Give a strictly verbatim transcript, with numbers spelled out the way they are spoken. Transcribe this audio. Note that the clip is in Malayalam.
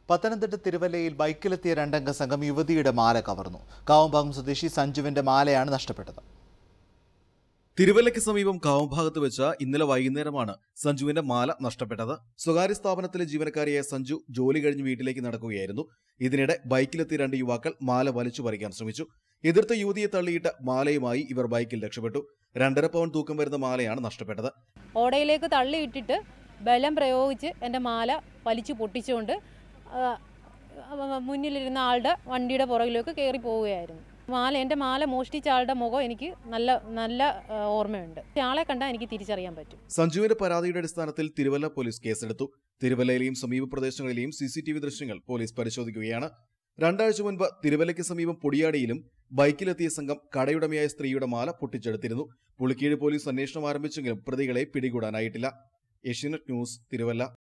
പത്തനംതിട്ട തിരുവല്ലയിൽ ബൈക്കിലെത്തിയ രണ്ടംഗ സംഘം യുവതിയുടെ മാല കവർന്നു. കാവുംഭാഗം സ്വദേശി സഞ്ജുവിന്റെ മാലയാണ് നഷ്ടപ്പെട്ടത്. തിരുവല്ലയ്ക്ക് സമീപം കാവുംഭാഗത്ത് വെച്ച് ഇന്നലെ വൈകുന്നേരമാണ് സഞ്ജുവിന്റെ മാല നഷ്ടപ്പെട്ടത്. സ്വകാര്യ സ്ഥാപനത്തിലെ ജീവനക്കാരിയായ സഞ്ജു ജോലി കഴിഞ്ഞ് വീട്ടിലേക്ക് നടക്കുകയായിരുന്നു. ഇതിനിടെ ബൈക്കിലെത്തിയ രണ്ട് യുവാക്കൾ മാല വലിച്ചു പറിക്കാൻ ശ്രമിച്ചു. എതിർത്ത യുവതിയെ തള്ളിയിട്ട് മാലയുമായി ഇവർ ബൈക്കിൽ രക്ഷപ്പെട്ടു. രണ്ടര പവൻ തൂക്കം വരുന്ന മാലയാണ് നഷ്ടപ്പെട്ടത്. ഓടയിലേക്ക് തള്ളിയിട്ടിട്ട് ബലം പ്രയോഗിച്ച് എൻ്റെ മാല വലിച്ചു പൊട്ടിച്ചുകൊണ്ട് മുന്നിലിരുന്ന ആളുടെ വണ്ടിയുടെ പുറകിലേക്ക് കയറി പോവുകയായിരുന്നു. മാല എൻ്റെ മാല മോഷ്ടിച്ച ആളുടെ മുഖം എനിക്ക് നല്ല നല്ല ഓർമ്മയുണ്ട്. ആളെ കണ്ടാൽ എനിക്ക് തിരിച്ചറിയാൻ പറ്റും. സഞ്ജുവിന്റെ പരാതിയുടെ അടിസ്ഥാനത്തിൽ തിരുവല്ല പോലീസ് കേസെടുത്തു. തിരുവല്ലയിലെയും സമീപ പ്രദേശങ്ങളിലെയും സി സി ടി വി ദൃശ്യങ്ങൾ പോലീസ് പരിശോധിക്കുകയാണ്. രണ്ടാഴ്ച മുൻപ് തിരുവല്ലയ്ക്ക് സമീപം പൊടിയാടിയിലും ബൈക്കിലെത്തിയ സംഘം കടയുടമയായ സ്ത്രീയുടെ മാല പൊട്ടിച്ചെടുത്തിരുന്നു. പുളിക്കീഴ് പോലീസ് അന്വേഷണം ആരംഭിച്ചെങ്കിലും പ്രതികളെ പിടികൂടാനായിട്ടില്ല. ഏഷ്യാനെറ്റ് ന്യൂസ്, തിരുവല്ല.